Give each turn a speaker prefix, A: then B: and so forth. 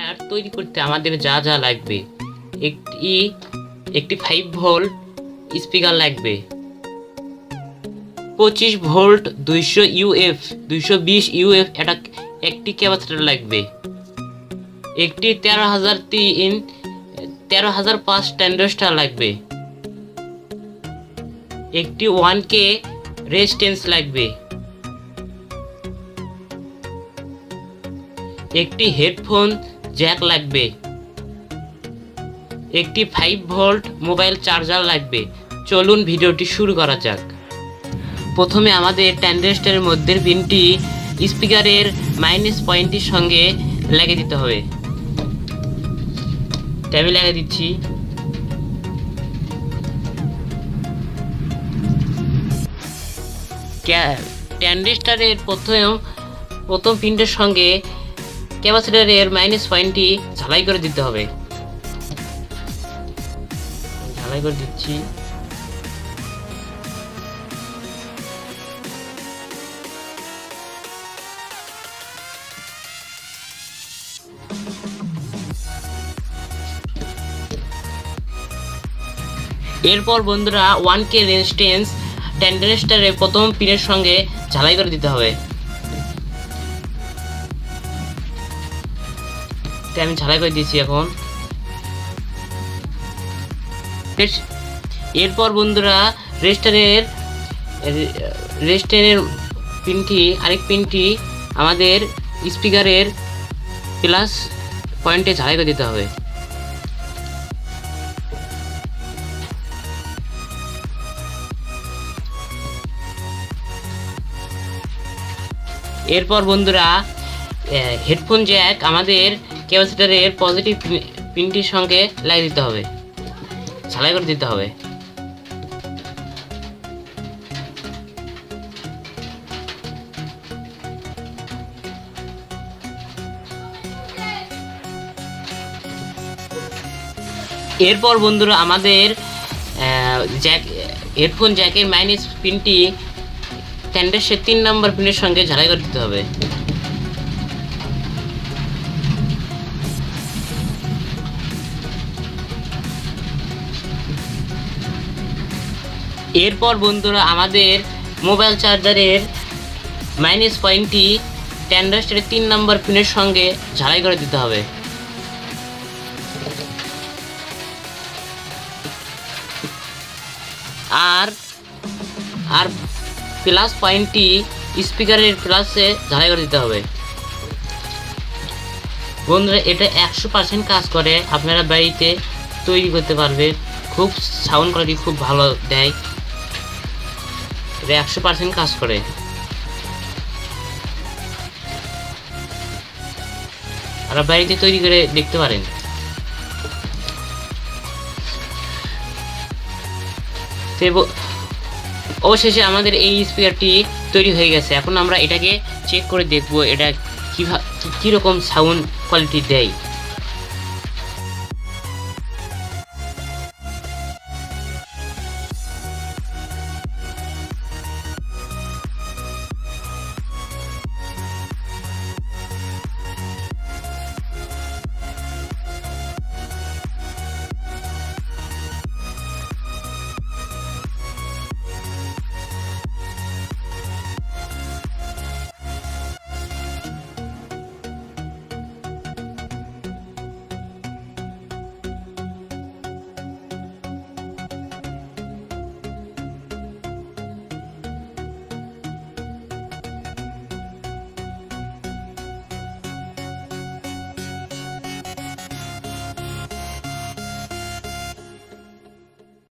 A: Amplifier তৈরি করতে আমাদের যা যা লাগবে, একটি 5 ভোল্ট স্পিকার লাগবে, 25 ভোল্ট 220 ইউএফ একটি ক্যাপাসিটর লাগবে, একটি 13005 ট্রানজিস্টর লাগবে, একটি 1K রেজিস্ট্যান্স লাগবে, একটি হেডফোন জ্যাক লাগবে, একটি 5 ভোল্ট মোবাইল চার্জার লাগবে। চলুন ভিডিওটি শুরু করা যাক। প্রথমে আমাদের ট্রানজিস্টরের মধ্যের পিনটি স্পিকারের মাইনাস পয়েন্টের সঙ্গে লাগিয়ে দিতে হবে। আমি লাগিয়ে দিচ্ছি। ট্রানজিস্টরের প্রথম পিনটার সঙ্গে ক্যাপাসিটরের মাইনাস পয়েন্টটি ঝালাই করে দিতে হবে। ঝালাই করে দিচ্ছি। এরপর বন্ধুরা 1K রেজিস্ট্যান্স ট্রানজিস্টরের প্রথম পিনের সঙ্গে ঝালাই করে দিতে হবে। আমি ঝালাই করে দিয়েছি এখন। এরপর বন্ধুরা রেজিস্ট্যান্সের আরেক পিনটি আমাদের স্পিকারের প্লাস পয়েন্টে ঝালাই করে দিতে হবে। এরপর বন্ধুরা হেডফোন জ্যাক আমাদের ক্যাপাসিটরের পজিটিভ পিনটির সঙ্গে লাগিয়ে দিতে হবে, ঝালাই করে দিতে হবে। এরপর বন্ধুরা আমাদের হেডফোন জ্যাকের মাইনাস পিনটি ট্রানজিস্টরের 3 নম্বর পিনের সঙ্গে ঝালাই করে দিতে হবে। এরপর বন্ধুরা আমাদের মোবাইল চার্জারের মাইনাস পয়েন্টটি ট্রানজিস্টরের 3 নম্বর পিনের সঙ্গে ঝালাই করে দিতে হবে। আর প্লাস পয়েন্টটি স্পিকারের প্লাসে ঝালাই করে দিতে হবে। বন্ধুরা এটা 100% কাজ করে, আপনারা বাড়িতে তৈরি করতে পারবে। খুব সাউন্ড কোয়ালিটি খুব ভালো দেয়, এটা 100% কাজ করে। আর বাড়িতে তৈরি করে দেখতে পারেন। অবশেষে আমাদের এই স্পিকারটি তৈরি হয়ে গেছে। এখন আমরা এটাকে চেক করে দেখব এটা কীরকম সাউন্ড কোয়ালিটি দেয়।